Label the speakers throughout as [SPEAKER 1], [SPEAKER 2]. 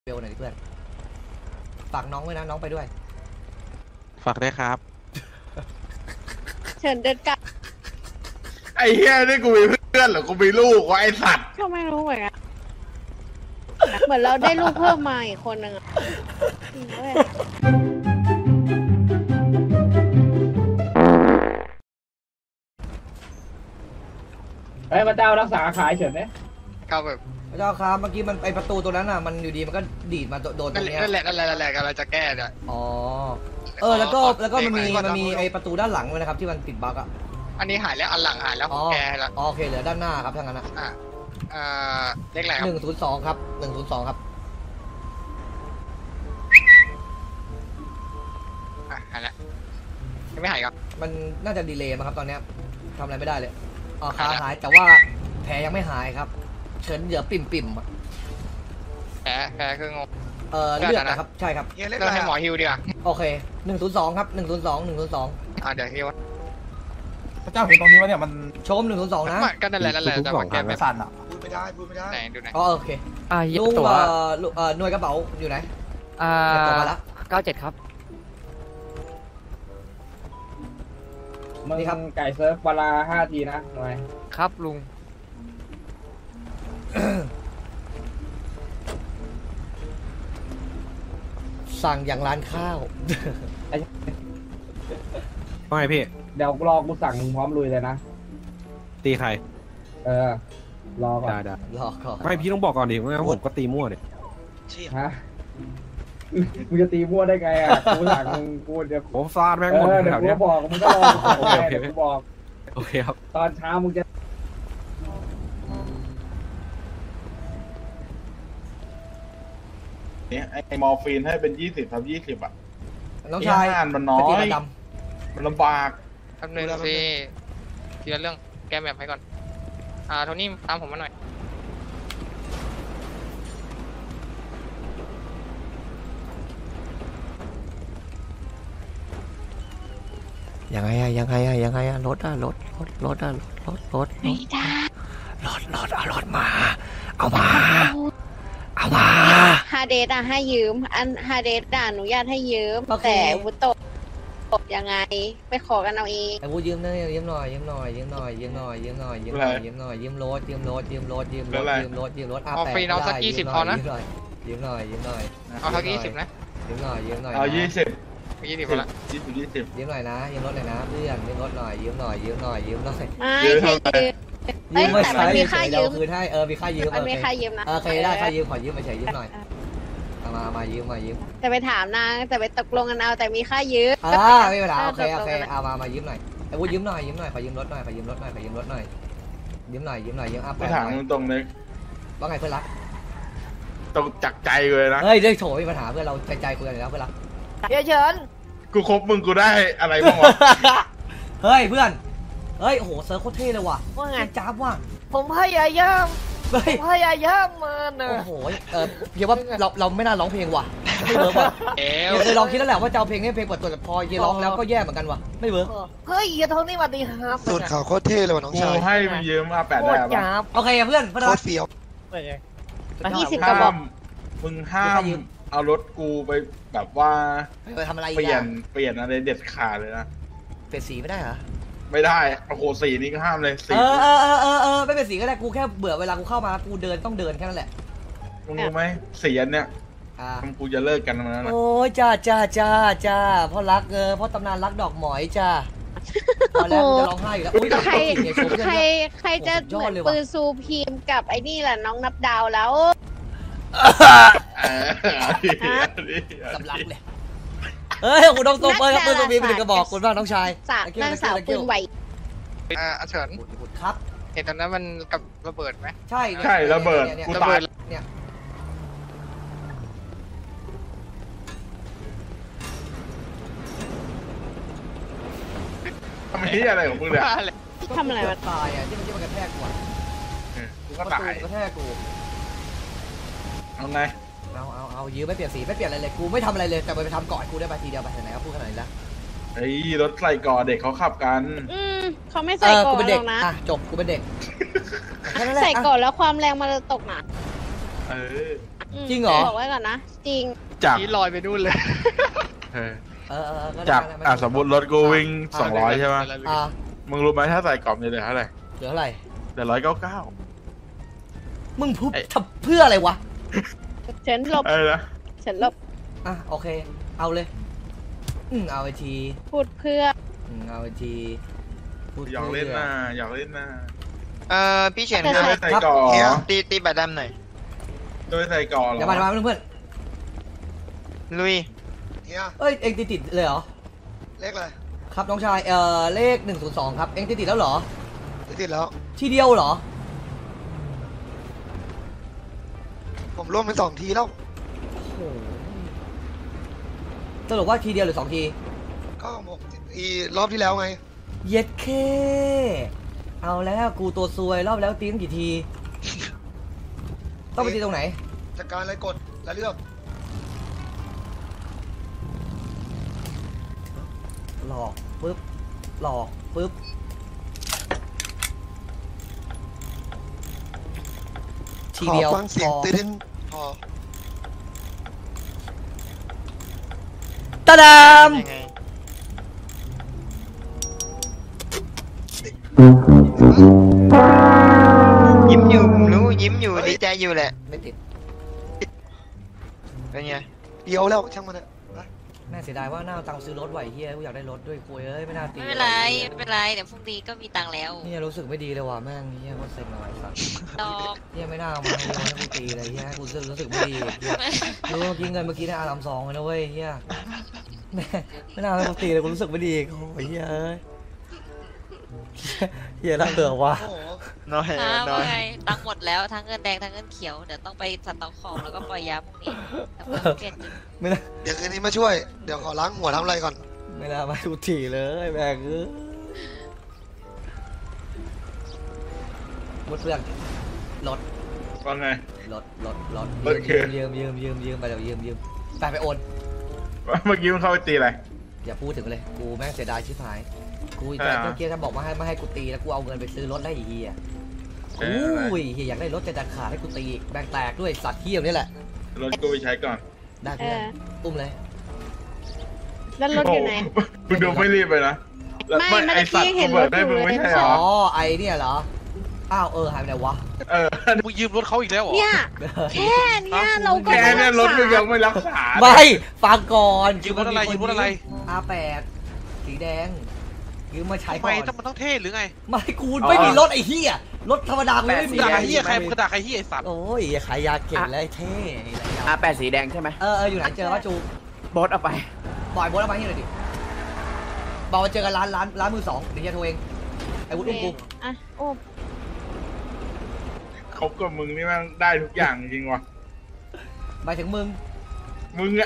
[SPEAKER 1] ลหน่อยเพื่อนฝากน้องไว้นะน้องไปด้วย
[SPEAKER 2] ฝากได้ครับ
[SPEAKER 3] เชิญเดินกลับ
[SPEAKER 4] ไอ้เหี้ยนี่กูมีเพื่อนหรือกูมีลูกวะไอ้สัตว์
[SPEAKER 3] ก็ไม่รู้เหมือนกันเหมือนเราได้ลูกเพิ่มมาอีกคนนึงอะ
[SPEAKER 5] เฮ้ยพระเจ้ารักษาขายเฉยไหม
[SPEAKER 4] ครับแบบ
[SPEAKER 1] พระเจ้าครับเมื่อกี้มันไอประตูตัวนั้นอ่ะมันอยู่ดีมันก็ดีดมาโดนตรงนี้
[SPEAKER 4] นั่นแหละกำลังจะแก้เนี่ย
[SPEAKER 1] อ๋อแล้วก็มันมีไอประตูด้านหลังด้วยนะครับที่มันติดบั๊กอ่ะ
[SPEAKER 4] อันนี้หายแล้วอันหลังหายแล้วแก้แล้ว
[SPEAKER 1] โอเคเหลือด้านหน้าครับทั้งนั้นนะ
[SPEAKER 4] เลขอะไรครับ
[SPEAKER 1] 102ครับ102ครับ
[SPEAKER 4] หายแล้วยังไม่หายครับ
[SPEAKER 1] มันน่าจะดีเลย์มาครับตอนนี้ทำอะไรไม่ได้เลยขาหายแต่ว่าแผลยังไม่หายครับเฉินเหยื่อปิ่ม
[SPEAKER 4] แผลคืองง
[SPEAKER 1] เลือดนะครับใช่ครับ
[SPEAKER 4] เราให้หมอฮิวดีกว่า
[SPEAKER 1] โอเค102ครับ102เ
[SPEAKER 4] ดี๋ยวฮิว
[SPEAKER 5] พระเจ้าเห็นตรงนี้ว่าเนี่ยมัน
[SPEAKER 1] ชม102นะ
[SPEAKER 4] ก็นั่นแหละแต่ว่าแกไม่
[SPEAKER 5] สั่นอ่ะ
[SPEAKER 4] พูดไม่ได้ไหนดูไหน
[SPEAKER 1] โอเคลุงหน่วยกระเป๋าอยู่ไหนตัวมาละ
[SPEAKER 6] 97ครับ
[SPEAKER 5] นี่ครับไก่เซิร์ฟเวลา5 ทีนะหน่อย
[SPEAKER 6] ครับลุง
[SPEAKER 1] สั่งอย่างร้านข้าว
[SPEAKER 2] ว่าไงพี่
[SPEAKER 5] เดี๋ยวรอกูสั่งพร้อมลุยเลยนะ
[SPEAKER 2] ตีใคร
[SPEAKER 5] รอก่อน
[SPEAKER 2] ได้
[SPEAKER 1] รอก่อน
[SPEAKER 2] ไม่พี่ต้องบอกก่อนดิว่าผมก็ตีมั่วเนี่ย
[SPEAKER 5] ฮะมึงจะตีมั่วได้ไงอ่ะกูสั่งมึงกูเดี๋ยว
[SPEAKER 2] ผมฟาดแม่งหมด
[SPEAKER 5] เดี๋ยวกูบอกมึงก็รอเดี๋ยวกูบอก
[SPEAKER 2] โอเคครับ
[SPEAKER 5] ตอนเช้ามึงจะ
[SPEAKER 4] เนี่ยไอ้มอร์ฟีนให้เป็น20 ครับ 20อ่ะ
[SPEAKER 1] น้องชาย
[SPEAKER 4] มันน้อยมันลำบาก
[SPEAKER 7] ทำหนึ่งสิทีละเรื่องแก้แบบให้ก่อนโทนี่ตามผมมาหน่อย
[SPEAKER 1] ยังไงรถไม่ได้รถมาเอามา
[SPEAKER 3] ฮาเดสให้ยืมฮาเดสอนุญาตให้ยืมแต่วุฒิตกยังไงไปขอกันเอาเอง
[SPEAKER 1] ไอ้วุฒิยืมหน่อยยืมรถยืมรถ
[SPEAKER 7] ฟรีน้องสัก20พอนะ
[SPEAKER 1] ยืมหน่อย
[SPEAKER 7] เอาสัก20นะ
[SPEAKER 1] ยืมหน่อย
[SPEAKER 4] เอา20
[SPEAKER 7] คนละ
[SPEAKER 1] ยืมหน่อยนะยืมรถหน่อยนะเพื่อนยืมรถหน่อยยืมหน่อย
[SPEAKER 3] ไม่แต่มันมีค่ายืม
[SPEAKER 1] คือให้มีค่ายืม
[SPEAKER 3] มันมีค่ายืมนะ
[SPEAKER 1] โอเคได้ค่ายืมขอยืมไปเฉยยืมหน่อยมายืม
[SPEAKER 3] แต่ไปถามนางแต่ไปตกลงกันเอาแต่มีค่ายืม
[SPEAKER 1] ไม่เป็นไรโอเคเอามายืมหน่อยไอ้วุฒิยืมหน่อยขอยืมรถหน่อยยืมหน่อยยืม
[SPEAKER 4] ไปถามตรงเลย
[SPEAKER 1] ว่าไงเพื่อนรัก
[SPEAKER 4] ตรงจากใจเลยนะ
[SPEAKER 1] เฮ้ยเรื่องโถมีปัญหาเพื่อนเราใจคุยกันแล้วเพื่อนรัก
[SPEAKER 3] เชิญ
[SPEAKER 4] กูคบมึงกูได้อะไรบ้างวะ
[SPEAKER 1] เฮ้ยเพื่อนเฮ้ยโหเซิร์ฟโคตรเท่เลยว่ะ
[SPEAKER 3] ว่าไง
[SPEAKER 1] จ้าบว่ะ
[SPEAKER 3] ผมพยายามมานะ
[SPEAKER 1] โอ้โหเพียงว่าเราไม่น่าร้องเพลงว่ะไม่เวิร์กว่ะเคยลองคิดแล้วแหละว่าจะเอาเพลงนี้เพลงเปิดตัวแต่พอเยร้องแล้วก็แย่เหมือนกันว่ะไม่เวิร์ก
[SPEAKER 3] เฮ้ยเท่านี้มาดีครับ
[SPEAKER 8] สูตรข่าวโคตรเท่เลยว่ะน้องชาย
[SPEAKER 4] ให้มันยืม8ได้ป่ะ
[SPEAKER 1] โอเคเพื่อน
[SPEAKER 8] โคตรเฟี้ยว
[SPEAKER 3] 20กระบอก
[SPEAKER 4] มึงห้ามเอารถกูไปแบบว่า
[SPEAKER 1] ไปทำอะไร
[SPEAKER 4] เปลี่ยนอะไรเด็ดขาดเลยนะ
[SPEAKER 1] เปลี่ยนสีไม่ได้เหรอ
[SPEAKER 4] ไม่ได้โอ้โหสีนี้ก็ห้ามเลยสี
[SPEAKER 1] ไม่เป็นสีก็ได้กูแค่เบื่อเวลากูเข้ามากูต้องเดินแค่นั้นแหละ
[SPEAKER 4] มึงรู้ไหมสีอันเนี้ยกูจะเลิกกันมาแล้วนะ
[SPEAKER 1] โอ้ยจ้าพ่อรักพ่อตำนานรักดอกหมอยจ้าพอแล้วจะร้องไห้อยู่แล้ว
[SPEAKER 3] ใครจะเหมือนปืนซูพีมกับไอ้นี่แหละน้องนับดาวแล้ว
[SPEAKER 1] กำลังเลยคุณต้องตัวเปิดครับปืนตัวมีเป็นกระบอกคุณบ้างน้องชาย
[SPEAKER 3] นางสาวปืนไหว
[SPEAKER 7] เฉิน
[SPEAKER 1] ครับ
[SPEAKER 7] เห็นตอนนั้นมันกับระเบิดไหม
[SPEAKER 1] ใช่
[SPEAKER 4] ระเบิดกูตาย
[SPEAKER 1] เนี่ย
[SPEAKER 4] ทำไมที่อะไรของมึงเนี่ย
[SPEAKER 3] ทำอะไรมา
[SPEAKER 1] ตายที่มันกระแทกกู
[SPEAKER 4] กูก็ตาย
[SPEAKER 1] กระแทกกู
[SPEAKER 4] เอาไง
[SPEAKER 1] เอายืมไม่เปลี่ยนสีไม่เปลี่ยนอะไรเลยกูไม่ทำอะไรเลยแต่ไปทำก่อนกูได้ไปทีเดียวไปไหนก็พูดขนาดนี้แล้ว
[SPEAKER 4] ไอ้รถใส่ก่อเด็กเขาขับกัน
[SPEAKER 3] เขาไม่ใส่ก่อนหรอกนะ
[SPEAKER 1] จบกูเป็นเด็ก
[SPEAKER 3] ใส่ก่อนแล้วความแรงมันจะตกหนัก
[SPEAKER 1] จริงเหรอ
[SPEAKER 3] บอกไว้ก่อนนะ จริง
[SPEAKER 4] จาก
[SPEAKER 7] ชี้ลอยไปนู่นเลย
[SPEAKER 4] เออ
[SPEAKER 1] ก็ได้
[SPEAKER 4] จาก
[SPEAKER 1] ได้
[SPEAKER 4] สมมติรถกูวิ่ง200ใช่ไหม
[SPEAKER 1] อ่า
[SPEAKER 4] มึงรู้ไหมถ้าใส่กล่องจะเหลือเท่าไหร่
[SPEAKER 1] เหลือเท่าไหร่
[SPEAKER 4] เหลือ199
[SPEAKER 1] มึงพูด
[SPEAKER 4] ไอ้
[SPEAKER 1] ทำเพื่ออะไรวะ
[SPEAKER 3] ฉันหลบ
[SPEAKER 4] อะไรนะ
[SPEAKER 3] ฉันหลบ
[SPEAKER 1] อ่ะโอเค เอาเลยเอาไอที
[SPEAKER 3] พูดเพื่อ
[SPEAKER 1] เอาไอทีพูด
[SPEAKER 4] อยากเล่น
[SPEAKER 1] พื่
[SPEAKER 4] นะอยากเล่นนะ
[SPEAKER 6] พี่เฉิน
[SPEAKER 3] แต่
[SPEAKER 6] ครับ
[SPEAKER 4] ไม่ใส่ก่อ
[SPEAKER 6] เดี๋ยวตีบัตรดำหน่อย
[SPEAKER 4] โดยใส่ก่อเหรอ
[SPEAKER 1] เดี๋ยวมาเพื่อน
[SPEAKER 6] ลุย
[SPEAKER 1] เอ้ยเอ็งติดเลยเหรอ
[SPEAKER 6] เลขอะไร
[SPEAKER 1] ครับน้องชายเลข102ครับเอ็งติดแล้วเหรอ
[SPEAKER 6] ติดแล้ว
[SPEAKER 1] ทีเดียวเหรอ
[SPEAKER 6] ผมร่วมไป2 ทีแล้ว
[SPEAKER 1] โอ้โหสรุปว่าทีเดียวหรือ2 ที
[SPEAKER 6] ก็ผมรอบที่แล้วไง
[SPEAKER 1] เย็ดเคเอาแล้วกูตัวซวยรอบแล้วตีตั้งกี่ที ต้องไปตีตรงไหน
[SPEAKER 6] จัดการอะไรกดแล้วเลือก
[SPEAKER 1] หลอกปึ๊บหลอกปึ๊บทีเดียว
[SPEAKER 6] ขอฟังเสียง
[SPEAKER 1] พอ
[SPEAKER 6] ตื่นพอ
[SPEAKER 1] ตะดาม
[SPEAKER 6] ยังไงยิ้มอยู่ผมรู้ยิ้มอยู่ดีใจอยู่แหละ
[SPEAKER 1] ไม่ติด
[SPEAKER 6] เป็นไงเดียวแล้วช่างมันเถอะ
[SPEAKER 1] แม่เสียดายว่าหน้าเอาตังค์ซื้อรถไหวเฮียกูอยากได้รถด้วยคุยเอ้ยไม่น่าตี
[SPEAKER 8] ไม่เป็นไรไม่เป็นไรเดี๋ยวพรุ่งนี้ก็มีตังค์แล้ว
[SPEAKER 1] เนี่ยรู้สึกไม่ดีเลยว่ะแม่งเฮียว่าเซ็งอะไรสัตว์
[SPEAKER 8] ดอก
[SPEAKER 1] เฮียไม่น่าเอามาให้กูตีเลยเฮียกูรู้สึกไม่ดีเฮียรู้เมื่อกี้เงินเมื่อกี้ได้R32เลยนะเว้ยเฮียแม่ไม่น่าให้กูตีเลยกูรู้สึกไม่ดีโอ้ยเฮียเอ้ยเฮียน่าเบื่อว่ะ
[SPEAKER 6] โอ้โห
[SPEAKER 7] น้อย
[SPEAKER 8] นะ
[SPEAKER 7] น้อ
[SPEAKER 8] ว่าย ไงตังค์หมดแล้วทั้งเงินแดงทั้งเงินเขียวเดี๋ยวต้องไปสต็อกของแล้วก็ปล่อยยาพรุ่งนี้แล้วก็เปลี่ยนจุด
[SPEAKER 1] ไม่น่า
[SPEAKER 6] เดี๋ยวคืนนี้มาช่วยเดี๋ยวขอล้างหัวทำอะไรก่อน
[SPEAKER 1] ไม่น่ามาทุกทีเลยแม่งเอ้ยมุดเพื่อนรถ
[SPEAKER 4] ว่าไง
[SPEAKER 1] รถ
[SPEAKER 4] โอเค
[SPEAKER 1] ยืมไปเดี๋ยวยืมไปโอน
[SPEAKER 4] เมื่อกี้มันเข้าไปตีอะไร
[SPEAKER 1] อย่าพูดถึงเลยกูแม่งเสียดายชิบหายกู
[SPEAKER 4] ใช่
[SPEAKER 1] แต่
[SPEAKER 4] เหรอ
[SPEAKER 1] เมื่อกี้ถ้าบอกมาให้กูตีแล้วกูเอาเงินไปซื้อรถได้อีกทีอ่ะ
[SPEAKER 4] เออ
[SPEAKER 1] อุ้ยเฮียอยากได้รถจะดัดขาดให้กูตีแบงแตกด้วยสัตว์เฮี้ยนี่แหละ
[SPEAKER 4] รถกูไปใช้ก่อน
[SPEAKER 1] ได้
[SPEAKER 3] เอ
[SPEAKER 1] เพื่อน
[SPEAKER 3] อ
[SPEAKER 1] อุ้มเลย
[SPEAKER 3] แล้วรถอยู่ไหน
[SPEAKER 4] มึงดูไม่รีบไปนะแล้ว
[SPEAKER 3] ไม่
[SPEAKER 4] ไอสัตว์
[SPEAKER 3] เมื่อกี้เห็
[SPEAKER 4] กู
[SPEAKER 3] น
[SPEAKER 4] เบิกได้
[SPEAKER 3] รถอยู่
[SPEAKER 4] มึงไม่ใช่เหร
[SPEAKER 1] อ๋
[SPEAKER 4] อ
[SPEAKER 1] อไอเนี่ยเหรออ้าวหายไปไหนวะ
[SPEAKER 4] เออ
[SPEAKER 7] มึงยืมรถเขาอีกแล้วเหรอ
[SPEAKER 3] เนี่ยแค่เนี้ยเราก็
[SPEAKER 4] แค่เนี่ยรถมึงยังไม่รักษา
[SPEAKER 1] ไม่ฟังก่อน
[SPEAKER 7] ยืมรถอะไรยืมรถอะไร
[SPEAKER 1] R8 สีแดงยืมมาใช้
[SPEAKER 7] ทำ
[SPEAKER 1] ก่
[SPEAKER 7] ไม
[SPEAKER 1] อน
[SPEAKER 7] ต้องมันต้องเท่หรือไง
[SPEAKER 1] ไม่กูไม่มีรถไอ้เหี้ยรถธรรมดากูไม่
[SPEAKER 7] มึง
[SPEAKER 1] มี
[SPEAKER 7] ด่าใครเฮียใครมึงด่าใครเฮียไอสัตว์
[SPEAKER 1] โอ้ยขายยาเก่งเลยเท่
[SPEAKER 5] R8 สีแดงใช่ไหม
[SPEAKER 1] อยู่ไหนเจอว่าจู
[SPEAKER 5] โบสเอาไป
[SPEAKER 1] บ่อยโบนเอามาให้หน่อยดิบอกว่าเจอกันร้านมือสองเดี๋ยวจะโทรเองไอ้วุฒิอุ้มกู
[SPEAKER 3] อ่ะโอ้
[SPEAKER 4] คบกับมึงนี่แม่งได้ทุกอย่างจริงว่ะ
[SPEAKER 1] หมายถึงมึง
[SPEAKER 4] มึงอะ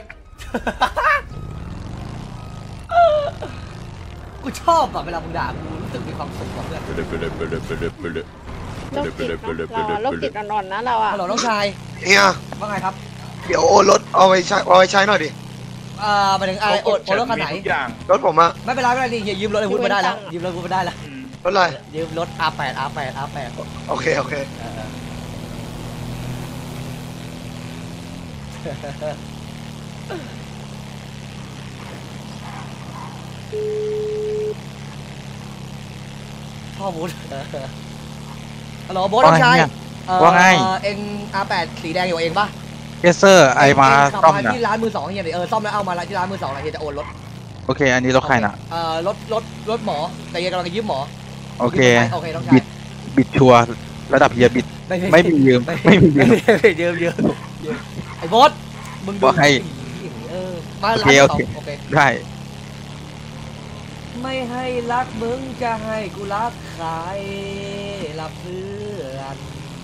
[SPEAKER 1] กูชอบอ่ะเวลามึงด่ากูรู้สึกมีความสุขกับเพื่อน
[SPEAKER 3] โรคจิตเนอะเราโรคจิตอ่อนๆนะเราอ่ะ
[SPEAKER 1] ฮัลโหลน้องชาย
[SPEAKER 6] เฮีย
[SPEAKER 1] ว่าไงครับ
[SPEAKER 6] เดี๋ยวโอนรถเอาไปใช้หน่อยดิ
[SPEAKER 1] หมายถึงไอ้โอดรถคันไหน
[SPEAKER 4] มีทุกอย่าง
[SPEAKER 6] รถผมอะ
[SPEAKER 1] ไม่เป็นไรนี่ยืมรถไอ้วุฒิมาได้แล้วยืมรถวุฒิมาได้แล้ว
[SPEAKER 4] อืม
[SPEAKER 6] รถอะไร
[SPEAKER 1] ยืมรถ R8
[SPEAKER 6] โอเคโอเค
[SPEAKER 1] พ่อวุฒิฮัลโหลโบ๊ทน้องชาย
[SPEAKER 2] ว่าไง
[SPEAKER 1] เอ็ง R8 สีแดงอยู่เองป่ะ
[SPEAKER 2] เอเซอร์ไอมา
[SPEAKER 1] ขับ
[SPEAKER 2] ซ่อม
[SPEAKER 1] มา
[SPEAKER 2] นะ
[SPEAKER 1] ที่ร้านมือสองเฮียดิซ่อมแล้วเอามาที่ร้านมือสองเฮียจะโอนรถ
[SPEAKER 2] โอเค อันนี้รถใครนะ
[SPEAKER 1] รถหมอแต่เฮียกำลังจะยืมหมอ
[SPEAKER 2] โอเค
[SPEAKER 1] โอเคน้องชา
[SPEAKER 2] บิ
[SPEAKER 1] ย
[SPEAKER 2] ด บิดชัวร์ระดับเฮียบิด ไม่มียืม ไม่มียืม
[SPEAKER 1] ยืมไอ้โบ๊ทมึงดู
[SPEAKER 2] ว่าให้
[SPEAKER 1] มาร้านมือสองโอเค
[SPEAKER 2] ได้
[SPEAKER 1] ไม่ให้รักมึงจะให้กูรักใครละเพื่อน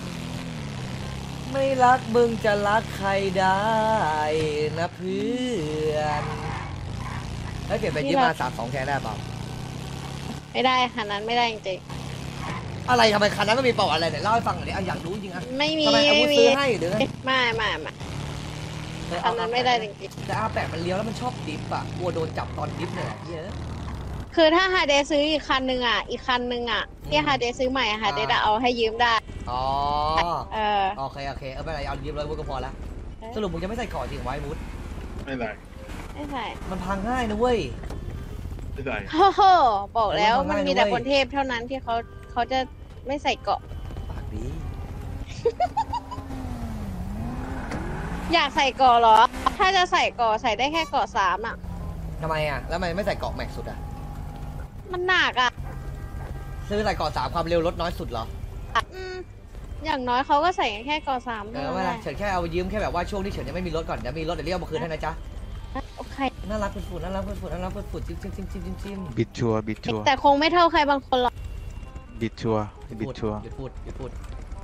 [SPEAKER 1] ไม่รักมึงจะรักใครได้นะเพื่อนแล้วเปลี่ยนเป็นยี่มา32แค่ได้เปล่า
[SPEAKER 3] ไม่ได้คันนั้นไม่ได้จริง
[SPEAKER 1] อะไรทำไมคันนั้นไม่มีเปล่าอะไรเนี่ยเล่าให้ฟังหน่อยดิอยากรู้จริงอ่ะ
[SPEAKER 3] ๆไม่มี
[SPEAKER 1] ทำไมอาวุ
[SPEAKER 3] ไม่
[SPEAKER 1] ธ
[SPEAKER 3] มี
[SPEAKER 1] ซื้อให้หรือไง
[SPEAKER 3] ไม่คันนั้นไม่ได้จริง
[SPEAKER 1] แต่R8มันเลี้ยวแล้วมันชอบดิฟอ่ะกลัวโดนจับตอนดิฟเนี่ยแหละเยอะ
[SPEAKER 3] ๆคือถ้าฮาเดซื้ออีกคันนึงอ่ะที่ฮาเดซื้อใหม่ฮาเดเอาให้ยืมได้
[SPEAKER 1] อ๋อ
[SPEAKER 3] เออ
[SPEAKER 1] โอเคไม่เป็นไรเอายืมเลยวุ้ก็พอแล้วสรุปมึงจะไม่ใส่เกาะจริงไว้มุด
[SPEAKER 4] ไม่ได้
[SPEAKER 3] ไม่ใส่
[SPEAKER 1] มันพังง่ายนะเว้ย
[SPEAKER 4] ไม่ได้
[SPEAKER 3] โอ้โหบอกแล้ว
[SPEAKER 1] เอาไว้
[SPEAKER 3] มัน
[SPEAKER 1] ทำไม
[SPEAKER 3] มีแต่
[SPEAKER 1] ด้วย
[SPEAKER 3] คนเทพเท่านั้นที่เขาจะไม่ใส่เกาะ
[SPEAKER 1] ปากดี
[SPEAKER 3] อยากใส่เกาะเหรอ ถ้าจะใส่เกาะใส่ได้แค่เกาะ3อ่ะ
[SPEAKER 1] ทำไมอ่ะแล้วทำไมไม่ใส่เกาะแม็กสุดอ่ะ
[SPEAKER 3] มันหนักอ่ะ
[SPEAKER 1] ซื้อใส่เกาะ3ความเร็วลดน้อยสุดเหรอ
[SPEAKER 3] อย่างน้อยเขาก็ใส่แค่เกาะ3
[SPEAKER 1] เอ
[SPEAKER 3] เท่า
[SPEAKER 1] อ
[SPEAKER 3] นั้น
[SPEAKER 1] ไม่
[SPEAKER 3] แห
[SPEAKER 1] ละ
[SPEAKER 3] ละ
[SPEAKER 1] เฉินแค่เอายืมแค่แบบว่าช่วงที่เฉินยังไม่มีรถก่อนเดี๋ยวมีรถเดี๋ยวเรียกเอามาคืนให้นะจ๊ะ
[SPEAKER 3] โอเค
[SPEAKER 1] น่ารักฝุดๆน่ารักฝุดๆน่ารักฝุดๆจิ้มจิ้มจิ้มจิ้มจิ้มจิ้ม
[SPEAKER 2] บิดชัวร์บิดชัวร์
[SPEAKER 3] แต่คงไม่เท่าใครบางคนหรอก
[SPEAKER 2] บิดชัวร์บิดชัวร์
[SPEAKER 1] หยุดพูดหยุดพูด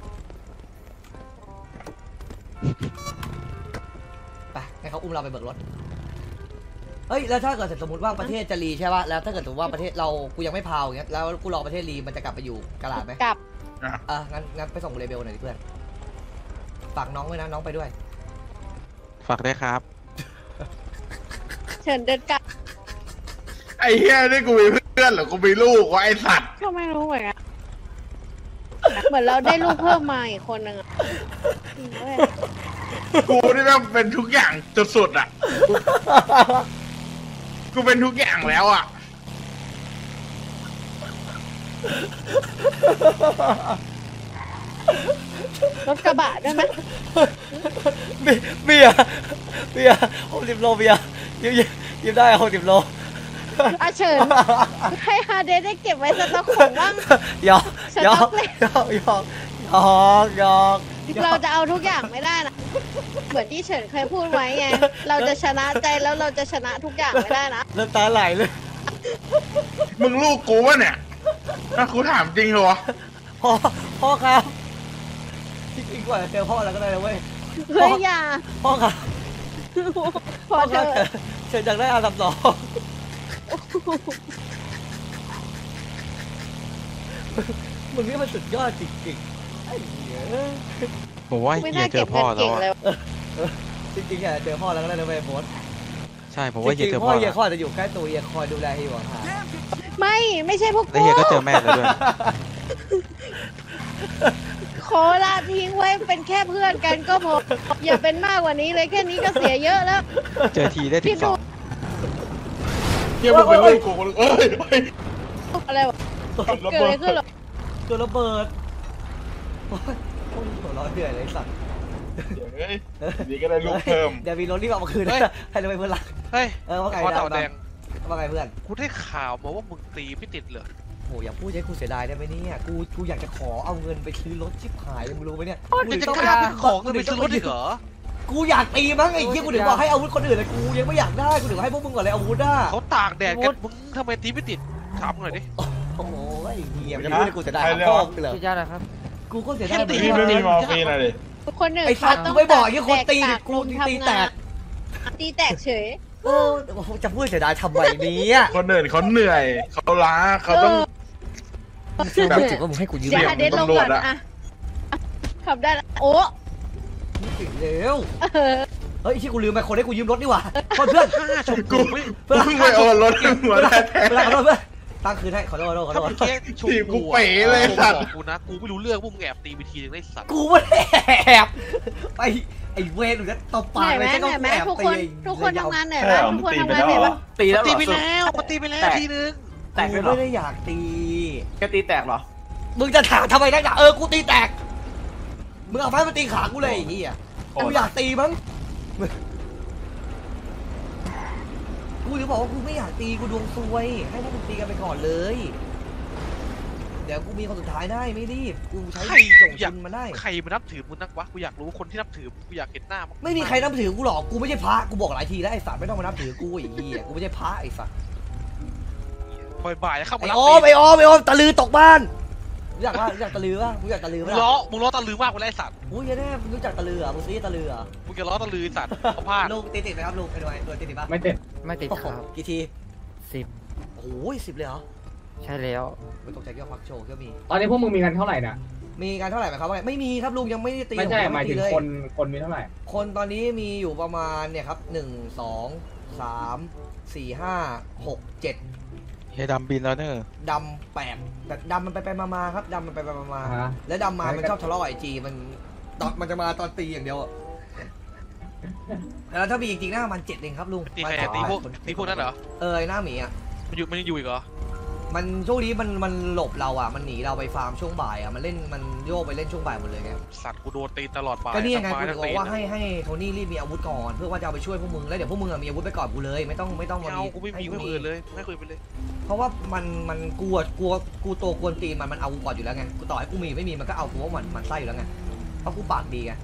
[SPEAKER 1] ไปให้เขาอุ้มเราไปเบิกรถเฮ้ยแล้วถ้าเกิดสมมติว่าประเทศจะรีใช่ป่ะแล้วถ้าเกิดสมมติว่าประเทศเรากูยังไม่พาวอย่างเงี้ยแล้วกูรอประเทศรีมันจะกลับไปอยู่กะลาดไหม
[SPEAKER 3] กลับ
[SPEAKER 1] งั้นไปส่งกูเลเบลหน่อยดิเพื่อนฝากน้องด้วยนะน้องไปด้วย
[SPEAKER 2] ฝากได้ครับ
[SPEAKER 3] เชิญเดินกลับ
[SPEAKER 4] ไอ้เหี้ยนี่กูมีเพื่อนหรือกูมีลูกวะไอ้สัตว์
[SPEAKER 3] ก็ไม่รู้เหมือนกันเหมือนเราได้ลูกเพิ่มมาอีกคนนึงอ่ะเว้ย
[SPEAKER 4] กูนี่แม่งเป็นทุกอย่างสุดๆอ่ะกูเป็นทุกอย่างแล้วอ่ะ
[SPEAKER 3] รถกระบะด้วยไหม
[SPEAKER 1] เบียร์60 โลเบียร์ยืมได้60 โล
[SPEAKER 3] อาเชิญให้ฮาเดได้เก็บไว้สต็อกของบ้าง
[SPEAKER 1] หยอก
[SPEAKER 3] สต็อกเลย เราจะเอาทุกอย่างไม่ได้นะเหมือนที่เฉินเคยพูดไว้ไงเราจะชนะใจแล้วเราจะชนะทุกอย่างไม่ได้นะ
[SPEAKER 1] เริ่มตาไหลเลย
[SPEAKER 4] มึงลูกกูวะเนี่ยถ้ากูถามจริงเหรอ
[SPEAKER 1] พ่อครับจริงๆกว่าจะเจอพ่อแล้วก็ได้นะเว้ย
[SPEAKER 3] เฮ้ยอย่า
[SPEAKER 1] พ่อครับ
[SPEAKER 3] พอเธอ
[SPEAKER 1] เชิญจากได้อา32มึงนี่มันสุดยอดจริงๆไอ้เหี้ย
[SPEAKER 2] ผมว่า
[SPEAKER 3] ไม่
[SPEAKER 2] เฮี
[SPEAKER 3] น่าย
[SPEAKER 2] เจ
[SPEAKER 3] เก็
[SPEAKER 2] อบ พ่
[SPEAKER 3] เงิ
[SPEAKER 2] อน แล้
[SPEAKER 3] เก่
[SPEAKER 2] ว
[SPEAKER 3] ง
[SPEAKER 2] อะ
[SPEAKER 3] เลย
[SPEAKER 1] จริงๆอะเจอพ่อแล้วก็ได้นะเว้ยโบส
[SPEAKER 2] ใช่ผม
[SPEAKER 1] จ
[SPEAKER 2] ว่าเฮี
[SPEAKER 1] ริ
[SPEAKER 2] ย
[SPEAKER 1] ง
[SPEAKER 2] เจอ
[SPEAKER 1] ๆพ่
[SPEAKER 2] พ่
[SPEAKER 1] อ
[SPEAKER 2] อ
[SPEAKER 1] เฮี
[SPEAKER 2] แล้
[SPEAKER 1] ยว คอยจะอยู่ใกล้ตัวเฮียคอยดูแลเฮียหวังหา
[SPEAKER 3] ไม่ใช่พวก
[SPEAKER 2] แล้ว
[SPEAKER 3] กู
[SPEAKER 2] เฮียก็เจอแม่แล้วด้วย
[SPEAKER 3] ขอลาทิ้งไว้เป็นแค่เพื่อนกันก็พออย่าเป็นมากกว่านี้เลยแค่นี้ก็เสียเยอะแล้ว
[SPEAKER 2] เจอทีได้ถึง2
[SPEAKER 4] เหี้ยมึงเป็นลูกกูเอ้ย
[SPEAKER 3] อะไรวะเกิดอะไรขึ้นหรอ
[SPEAKER 1] เกิดระเบิดโอ้ยหัวเร้อนเหนื่อยเลยไอ้สัตว์
[SPEAKER 4] เฮ้ยนี่ก็ได้ลูกเพิ่ม
[SPEAKER 1] เดี๋ยวมีรถรีบเอามาคืนให้เราไปเพื่อนรัก
[SPEAKER 9] เฮ้ย
[SPEAKER 1] ว่าไง
[SPEAKER 9] คอเต่าแดง
[SPEAKER 1] ว่าไงเพื่อน
[SPEAKER 9] กูได้ข่าวมาว่ามึงตีไม่ติดเหรอ
[SPEAKER 1] โหอย่าพูดให้กูเสียดายได้ไหมเนี่ยกูอยากจะขอเอาเงินไปซื้อรถชิบหายเลยมึงรู้ไหมเนี่ย
[SPEAKER 9] มึงจะกล้าไปของเงินไปซื้อรถอีกเหรอ
[SPEAKER 1] กูอยากตีมั้งไอ้เหี้ยกูถึงบอกให้อาวุธคนอื่นเลยกูยังไม่อยากได้กูถึงให้พวกมึงก่อนเลยอาวุธอ่ะ
[SPEAKER 9] เขาตากแดดกันมึงทำไมตีไม่ติดถามหน่อยดิ
[SPEAKER 1] โอ้โหไอ้เหี้ยจะพูดให้กูเสียดายพ่อกูเลย
[SPEAKER 8] สุดยอดเลยครับ
[SPEAKER 1] กูก็เสียดาย
[SPEAKER 4] พี่ไม่มีมอร์ฟีนอะไรดิ
[SPEAKER 3] คนหนึ่ง
[SPEAKER 1] ไอ้สัตว์กูไม่บอกไอ้คนตีดิกูตีแตก
[SPEAKER 3] ตีแตกเฉย
[SPEAKER 1] โอ้จะพูดเสียดายทำไมเนี่ย
[SPEAKER 4] คนอื่นเขาเหนื่อยเขาล้าเขาต้อง
[SPEAKER 1] แบบรู้สึกว่ามึงให้กูยืม
[SPEAKER 3] เดี๋ยวฮาเดสลงก่อนอะขับได้โอ้
[SPEAKER 1] เร็ว
[SPEAKER 3] เออ
[SPEAKER 1] เฮ้ยที่กูลืมไปคนให้กูยืมรถดีกว่าเพื่อน
[SPEAKER 4] กูเพิ่งไปโอนรถหัวแท้
[SPEAKER 1] เวลาขอโทษเพื่อนตั้งคืนให้ขอโทษ
[SPEAKER 9] ถ้ามึงแค่ชู
[SPEAKER 4] ถีบกูเป๋เลยสัตว์
[SPEAKER 9] กูนะกูไม่รู้เรื่องพวกมึงแอบตีไปทีนึงได้สัตว์
[SPEAKER 1] กูไม่ได้แอบไปไอ้เวรหรือจะตบปาก
[SPEAKER 3] เห
[SPEAKER 1] เล
[SPEAKER 3] นื่
[SPEAKER 1] ย
[SPEAKER 3] อย
[SPEAKER 1] ใช่ก็
[SPEAKER 3] ไหม
[SPEAKER 1] แอบ
[SPEAKER 3] ทุก
[SPEAKER 1] ไป
[SPEAKER 3] คนทุกคนทำงานเหนื่อยไหมทุกคนทำงานเหนื่อยไหม
[SPEAKER 10] ตีแล้วเหร
[SPEAKER 9] ตี
[SPEAKER 10] อ
[SPEAKER 9] ไปแล้วตีไปแล้วทีนึง
[SPEAKER 10] แตก
[SPEAKER 1] กู
[SPEAKER 10] ด้วยเหรอ
[SPEAKER 1] ไม่ได้อยากตี
[SPEAKER 10] แกตีแตกเหรอ
[SPEAKER 1] มึงจะถามทำไมนักหนากูตีแตกมึงเอาไม้มาตีขากูเลยไอ้เหี้ยกูอยากตีมั้งกูจะบอกว่ากูไม่อยากตีกูดวงซวยให้พวกมึงตีกันไปก่อนเลยเดี๋ยวกูมีคนสุดท้ายได้ไม่รีบกูใช้ส่งชินมาได้
[SPEAKER 9] ใครมานับถือมึงนักวะกูอยากรู้คนที่นับถือกูอยากเห็นหน้ามึง
[SPEAKER 1] ไม่มีใครนับถือกูหรอก กูไม่ใช่พระ กูบอกหลายทีแล้วไอ้สัตว์ไม่ต้องมานับถือกูไอ้เหี้ย กูไม่ใช่พระไอ้สัตว์
[SPEAKER 9] บ่ายๆเข้ามา
[SPEAKER 1] ไอ้
[SPEAKER 9] รับ
[SPEAKER 1] ออมไอ้ออมไอ้ออมตะลือตกบ้านรู้จักว่ารู้จักตะลือป่ะรู้จักตะลือ
[SPEAKER 9] มึ
[SPEAKER 1] ป่ะ
[SPEAKER 9] งล้อตะลือมากกูไล่สัตว์
[SPEAKER 1] อุ้ยแน่มึงรู้จักตะลืออ่ะมึงซีตะลืออ่ะ
[SPEAKER 9] มึงจะล้อตะลือสัตว์เขาพลาด
[SPEAKER 1] ลูกติดไหมครับลูกไอ้ด้วยติดป่ะ
[SPEAKER 5] ไม่ติด
[SPEAKER 8] ไม่ติด
[SPEAKER 1] โอ้โห
[SPEAKER 8] ครับ
[SPEAKER 1] กี่ที
[SPEAKER 8] 10
[SPEAKER 1] โอ้ย10เลยเหรอ
[SPEAKER 8] ใช่แล้ว
[SPEAKER 1] ไม่ตกใจเกี่ยวกับพักโชว์ก็มี
[SPEAKER 5] ตอนนี้พวกมึงมีกันเท่าไหร่น่ะ
[SPEAKER 1] มีการเท่าไหร่ไหมครับว่าไม่มีครับลุงยังไม่ได้ตี
[SPEAKER 5] ไม่ใช่
[SPEAKER 1] ผ
[SPEAKER 5] หมายถึง
[SPEAKER 1] ตีเล
[SPEAKER 5] คนมีเท่าไหร่
[SPEAKER 1] คนตอนนี้มีอยู่ประมาณเนี่ยครับ1 2 3 4 5 6 7
[SPEAKER 2] เฮียดำบินแล้วเนอะ
[SPEAKER 1] ดำ8แต่ดำมันไปมาครับดำมันไปมา
[SPEAKER 5] ฮะ
[SPEAKER 1] แล้วดำมามันชอบทะเลาะไอจีมันจะมาตอนตีอย่างเดียวอะแล้วถ้ามีจริงๆหน้ามัน7เองครับลุง
[SPEAKER 9] ตีใครอะตีพวกนั้นเหรอ
[SPEAKER 1] ไอ้หน้าหมีอ่ะ
[SPEAKER 9] มันยังอยู่อีกเหรอ
[SPEAKER 1] มันช่วงนี้มันหลบเราอ่ะมันหนีเราไปฟาร์มช่วงบ่ายอ่ะมันเล่นมันโยกไปเล่นช่วงบ่ายหมดเลยไง
[SPEAKER 9] สัตว์กูโดนตีตลอดบ่าย
[SPEAKER 1] ก็นี่ไง
[SPEAKER 9] ทั้
[SPEAKER 1] กู
[SPEAKER 9] ไม้
[SPEAKER 1] ถึ
[SPEAKER 9] ทั้
[SPEAKER 1] งบอก
[SPEAKER 9] ตีน
[SPEAKER 1] ว่าให้โทนี่รีบมีอาวุธก่อนเพื่อว่าจะเอาไปช่วยพวกมึงแล้วเดี๋ยวพวกมึงมีอาวุธไปก่อนกูเลยไม่ต้อง
[SPEAKER 9] ไม่
[SPEAKER 1] มา
[SPEAKER 9] เอากูไม่มีไม่คุยเลยไม่คุยไปเลย
[SPEAKER 1] เพราะว่ามันกลัวตัวกวนตีนมันเอากูก่อนอยู่แล้วไงกูต่อให้กูมีไม่มีมันก็เอากูว่ามันไส้อยู่แล้วไงเพราะกูปากดีไง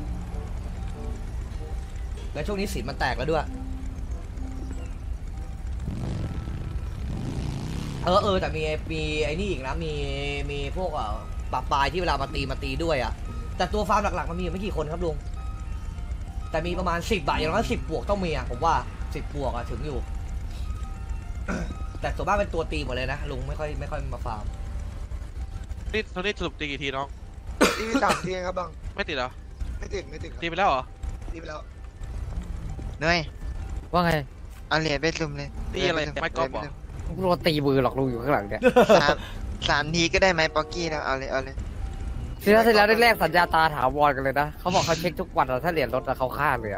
[SPEAKER 1] แล้วช่วงนี้สีมันแตกแล้วด้วยแต่มีไอ้นี่อีกนะมีพวกปะปลายที่เวลามาตีด้วยอ่ะแต่ตัวฟาร์มหลักๆมันมีอยู่ไม่กี่คนครับลุงแต่มีประมาณ10บาทอย่างน้อย10บวกต้องมีอ่ะผมว่า10บวกอ่ะถึงอยู่ แต่ส่วนมากเป็นตัวตีหมดเลยนะลุงไม่ค่อยมาฟาร์ม
[SPEAKER 9] นี่ตอนนี้สรุปตีกี่ทีน้อง
[SPEAKER 10] ตีไป3 ทีครับบัง
[SPEAKER 9] ไม่ติดเหรอ
[SPEAKER 10] ไม่ติดครับ
[SPEAKER 9] ตีไปแล้วเหรอ
[SPEAKER 10] ตีไปแล้ว
[SPEAKER 6] เหนื่อย
[SPEAKER 11] ว่าไง
[SPEAKER 6] เอาเหรียญไปซุ่มเลย
[SPEAKER 9] ตีอะไรไม่กอล์ฟเหรอ
[SPEAKER 11] กูโดนตีมือหรอกลุงอยู่ข้างหลังเนี่ย
[SPEAKER 6] 3 ทีก็ได้ไหมป๊อกกี้แล้วเอาเลย
[SPEAKER 11] ทีแล้วแรกสัญญาตาถาวรกันเลยนะเขาบอกเขาเช็คทุกวันอะถ้าเหรียญลดอะเขาฆ่าเลยอะ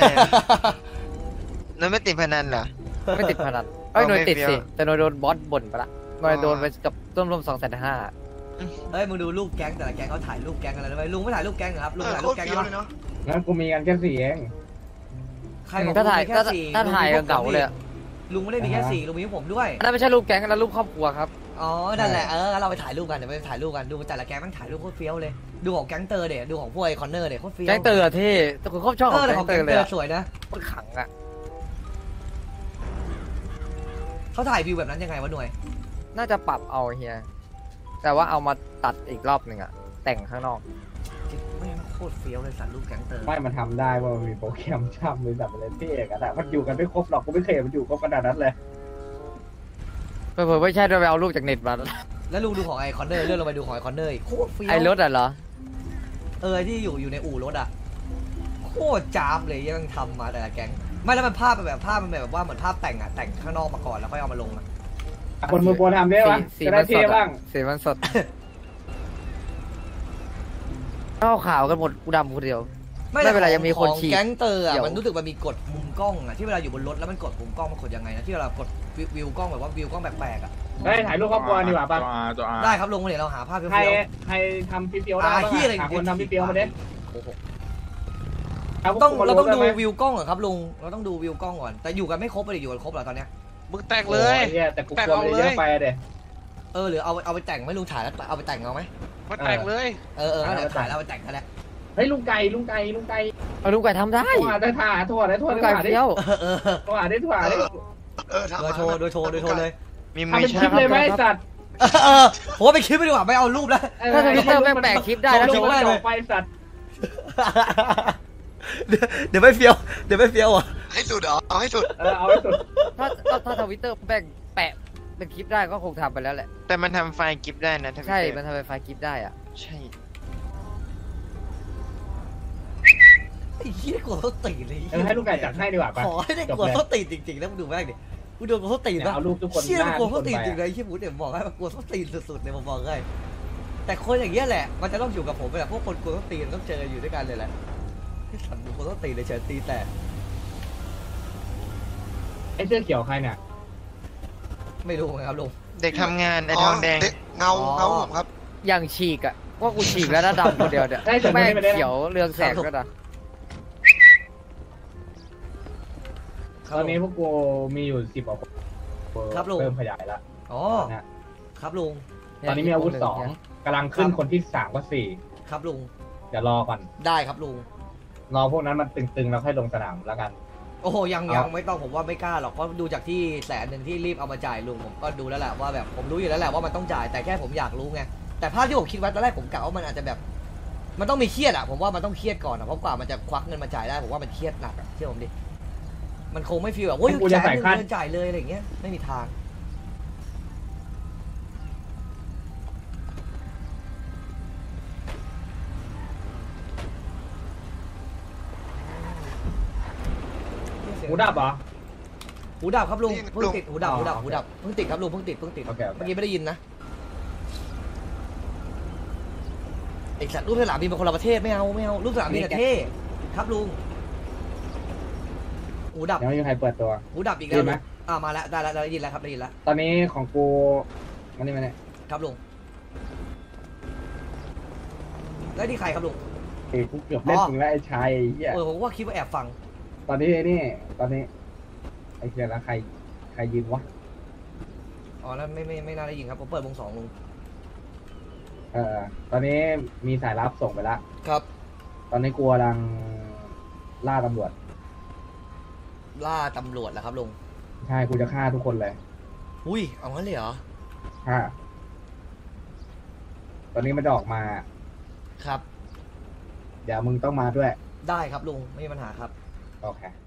[SPEAKER 6] นั่นไม่ติดพนันเหรอ
[SPEAKER 11] ไม่ติดพนันเอ้ยหน่วยติด
[SPEAKER 6] ไม่เฟี้
[SPEAKER 11] สิ
[SPEAKER 6] ยว
[SPEAKER 11] แต่หน่วยโดนบอสบ่นไปละหน่วยโดนไปกับต้นร่ม250,000
[SPEAKER 1] เฮ้ยมึงดูรูปแก๊งแต่ละแก๊งเขาถ่ายรูปแก๊งกันแล้วลุงไม่ถ่ายรูปแก๊งเหรอครับลุงถ่ายรูปแก๊ง
[SPEAKER 10] เฟี้ยว
[SPEAKER 1] กัน
[SPEAKER 10] เลยเนาะ
[SPEAKER 5] งั้นกูมีกันแค่4เอง
[SPEAKER 1] ใครบอก
[SPEAKER 11] ถ้าถ่าย
[SPEAKER 1] ลุงมีแค่สี่
[SPEAKER 11] ถ้าถ่าย
[SPEAKER 1] ลุง
[SPEAKER 11] เก่าเลยอะ
[SPEAKER 1] ลุงไม่ได้มีแค่สี่ลุงมีผมด้วย
[SPEAKER 11] อันนั้นไม่ใช่รูปแก๊งอันนั้นรูปครอบครัวครับ
[SPEAKER 1] อ๋อนั่นแหละงั้นเราไปถ่ายรูปกันเดี๋ยวไปถ่ายรูปกันดูแต่ละแก๊งมันถ่ายรูปโคตรเฟี้ยวเลยดูของแก๊งเตอร์เดี๋ยดูของพวกไอคอนเนอร์เดี๋ยโคตรเฟี้ยว
[SPEAKER 11] แก๊งเตอร์อะเท่แต่คุณครอบชอบของ
[SPEAKER 1] แต่
[SPEAKER 11] แก๊
[SPEAKER 1] ของ
[SPEAKER 11] งเต
[SPEAKER 1] แก๊
[SPEAKER 11] อง ร์
[SPEAKER 1] เต
[SPEAKER 11] เล
[SPEAKER 1] อย
[SPEAKER 11] อะ
[SPEAKER 1] ร์สวยนะ
[SPEAKER 11] มันขังอะ
[SPEAKER 1] เขาถ่ายวิวแบบนั้นยังไงวะหน่วย
[SPEAKER 11] น่าจะปรับเอาเฮียแต่ว่าเอามาตัดอีกรอบหนึ่งอะแต่งข้างนอก
[SPEAKER 1] ไม่งโคตรเฟี้ยวเลยสัตว์รูปแก๊งเตอร์
[SPEAKER 5] ไม่มันทำได้ว่ามันมีโปรแกรมช่ำเลยแบบอะไรเท่กันแต่มันอยู่กันไม่ครบหรอกกูไม่เคยเห็นมันอยู่ครบขนาดนั้นเลย
[SPEAKER 11] เผื่อๆไม่ใช่ด้วยไปเอารูปจากเน็ตมา
[SPEAKER 1] แล้วลุงดูของไอคอนเนอร์เลื่อนลงไปดูของไอคอนเนอร์อีกโคตรเฟี้ยว
[SPEAKER 11] ไอ้รถอะเหรอ
[SPEAKER 1] ที่อยู่ในอู่รถอ่ะโคตรจ้าบเลยยังทำมาแต่ละแก๊งไม่แล้วมันภาพมันแบบว่าเหมือนภาพแต่งแต่งข้างนอกมาก่อนแล้วค่อยเอามาลง
[SPEAKER 5] คนมือโปรทำได้ปะ
[SPEAKER 11] สี
[SPEAKER 5] จะได้
[SPEAKER 11] มันส
[SPEAKER 5] เท่
[SPEAKER 11] ด
[SPEAKER 5] บ้าง
[SPEAKER 11] สีมันสดเข้าขาวกันหมดกูดำคนเดียว ไม่เป็นไรยังมีคนฉีด
[SPEAKER 1] แก๊งเตอร์อ่ะ
[SPEAKER 11] เดี๋ยว
[SPEAKER 1] มันรู้สึกมันมีกดมุมกล้องอ่ะที่เวลาอยู่บนรถแล้วมันกดมุมกล้องมันกดยังไงนะที่เวลากดวิวกล้องแบบว่าวิวกล้องแปลกๆอ่ะ
[SPEAKER 5] ได้ถ่ายรูปครอบครัวดีกว่าปะ
[SPEAKER 4] ตัวอา
[SPEAKER 1] ได้ครับลุงเดี๋ยวเราหาภาพเฟี้
[SPEAKER 5] ใคร
[SPEAKER 1] ยว
[SPEAKER 5] ใครทำพี่เปียวได้บ้าง
[SPEAKER 1] ที่อะไร
[SPEAKER 5] หาคนทำพี่เปียวมาเด้
[SPEAKER 1] ๆเราต้องดูวิวกล้องเหรอครับลุงเราต้องดูวิวกล้องก่อนแต่อยู่กันไม่ครบเลยอยู่กันครบเหรอตอนเนี้ย
[SPEAKER 9] มึงแต่งเลย
[SPEAKER 5] แต่กูกลัวมันเยอะไปเด้
[SPEAKER 1] หรือเอาไปแต่งไหมลุงถ่ายแล้วเอาไปแต่งเอาไหม
[SPEAKER 9] มันแต่งเลย
[SPEAKER 1] งั้นเดี๋ยวถ่ายแล้วเอาไปแต่งกันแหละ
[SPEAKER 5] เฮ้ยลุงไก่
[SPEAKER 11] เอาลูกไก่ทำได้
[SPEAKER 5] โทรหาได้ถ่าโทรได้โทร
[SPEAKER 11] ลูก
[SPEAKER 5] ได้
[SPEAKER 11] ไก่
[SPEAKER 5] ถ่าได้
[SPEAKER 11] เฟี้ยว
[SPEAKER 5] โทรหาได้โทรหาได้
[SPEAKER 10] ทำ
[SPEAKER 1] โดยโชว์เลย
[SPEAKER 6] มี
[SPEAKER 5] ทำ
[SPEAKER 6] มือ
[SPEAKER 5] เป็นค
[SPEAKER 6] ใช่
[SPEAKER 5] ลิป
[SPEAKER 6] ไหม
[SPEAKER 5] เลยไหมสัตว์
[SPEAKER 1] ผมไปคลิปไปดีกว่าไม่เอารูปแล้ว
[SPEAKER 11] ถ้าทวิตเตอร์แม่งแปะคลิปได้นะ
[SPEAKER 5] ล
[SPEAKER 11] โช
[SPEAKER 5] ง
[SPEAKER 11] ว์
[SPEAKER 5] มา
[SPEAKER 11] ได้
[SPEAKER 5] จ
[SPEAKER 11] เล
[SPEAKER 5] อย ไฟสัตว์
[SPEAKER 1] เดี๋ยวไม่เฟี้ยวอ่ะ
[SPEAKER 10] ให้สุดเหรอเอาให้สุด
[SPEAKER 5] เอาให้สุด
[SPEAKER 11] ถ้าทวิตเตอร์แม่งแปะเป็นคลิปได้ก็คงทำไปแล้วแหละ
[SPEAKER 6] แต่มันทำไฟล์กิฟได้นะถ้า
[SPEAKER 11] ใช่ มันทำเป็นไฟล์คลิปได้อะ
[SPEAKER 6] ใช่
[SPEAKER 1] ไอ้เหี้ยกลัวเขาตีเลย
[SPEAKER 5] ให้ลูกไก่จัดให้ดีกว่าปะ
[SPEAKER 1] ขอให้ได้กลัวเขาตีจริงๆแล้วมึงดูแม่งดิกูโดนเขาตีนะ
[SPEAKER 5] เอารูปทุกคน
[SPEAKER 1] เชี่ยมันกลัวเขาตี
[SPEAKER 5] หน้า
[SPEAKER 1] จริงเลยไอ้เชี่ยผมเดี๋ยวบอกให้มันกลัวเขาตีสุดๆเลยผมบอกให้แต่คนอย่างเงี้ยแหละมันจะต้องอยู่กับผมไปแหละพวกคนกลัวเขาตีมันต้องเจออยู่ด้วยกันเลยแหละที่สันดูกลัวเขาตีเลยเฉยตีแต่
[SPEAKER 5] ไอ้เสื้อเขียวใครเนี่ย
[SPEAKER 1] ไม่รู้ไงครับลุง
[SPEAKER 6] เด็กทำงานไอ้ทองแดง
[SPEAKER 10] เงาผมครับ
[SPEAKER 11] อย่างฉีกอะว่ากูฉีกแล้วนะดำคนเดียวเนี่ยแม่งเขียวเรืองแสงก็ได้
[SPEAKER 5] ตอนนี้พวกกูมีอยู่10 กว่าคน
[SPEAKER 1] ครับลุง
[SPEAKER 5] เริ่มขยายแล้ว
[SPEAKER 1] อ๋อครับลุง
[SPEAKER 5] ตอนนี้มีอาวุธ2กำลังขึ้นคนที่3กับ4
[SPEAKER 1] ครับลุง
[SPEAKER 5] เดี๋ยวรอก่อน
[SPEAKER 1] ได้ครับลุง
[SPEAKER 5] รอพวกนั้นมันตึงๆแล้วค่อยลงสนามแล้วกัน
[SPEAKER 1] โอ้โหยังไม่ต้องผมว่าไม่กล้าหรอกเพราะดูจากที่100,000ที่รีบเอามาจ่ายลุงผมก็ดูแล้วแหละว่าแบบผมรู้อยู่แล้วแหละว่ามันต้องจ่ายแต่แค่ผมอยากรู้ไงแต่ภาพที่ผมคิดไว้ตอนแรกผมกะว่ามันอาจจะแบบมันต้องมีเครียดอะผมว่ามันต้องเครียดก่อนอะเพราะกว่ามันจะควักเงินมาจ่ายได้ผมว่ามันเครียดหนักอะเชื่อผมดิมันคงไม่ฟีลแบบโอ้ยจ่ายเงินจ่ายเลยอะไรอย่างเงี้ยไม่มีทาง
[SPEAKER 5] หูดับเหรอ
[SPEAKER 1] หูดับครับลุงเพิ่งติดหูดับเพิ่งติดครับลุงเพิ่งติด
[SPEAKER 5] โอเค
[SPEAKER 1] เมื่อกี้ไม่ได้ยินนะไอสัตว์รูปสนามบินเป็นคนละประเทศไม่เอารูปสนามบินอะเท่ครับลุงหูดับ
[SPEAKER 5] ยังไม่มีใครเปิดตัว
[SPEAKER 1] หูดับอีกแล้ว
[SPEAKER 5] ได้ไหม
[SPEAKER 1] ลุงมาแล้วได้แล้วได้ยินแล้วครับได้ยินแล้ว
[SPEAKER 5] ตอนนี้ของกูมานี่มาเนี่ย
[SPEAKER 1] ครับลุงแล้วนี่ใครครับลุง
[SPEAKER 5] เอ้ยกูเกือบเล่น
[SPEAKER 1] อ๋อ
[SPEAKER 5] มึงแล้วไอ้ชายไอ้เหี้ย
[SPEAKER 1] ผมว่าคิดว่าแอบฟัง
[SPEAKER 5] ตอนนี้นี่ตอนนี้ไอ้เหี้ยแล้วใครยืนวะ
[SPEAKER 1] อ๋อแล้วไม่น่าได้ยินครับผมเปิดวงสองลุง
[SPEAKER 5] ตอนนี้มีสายลับส่งไปแล้ว
[SPEAKER 1] ครับ
[SPEAKER 5] ตอนนี้กูกำลังล่าตำรวจ
[SPEAKER 1] ล่าตำรวจแล้วครับลุง
[SPEAKER 5] ใช่กูจะฆ่าทุกคนเลย
[SPEAKER 1] อุ้ยเอางั้นเลยเหรอ
[SPEAKER 5] ฆ่าตอนนี้มันจะออกมา
[SPEAKER 1] ครับ
[SPEAKER 5] เดี๋ยวมึงต้องมาด้วย
[SPEAKER 1] ได้ครับลุงไม่มีปัญหาครับ
[SPEAKER 5] โอเค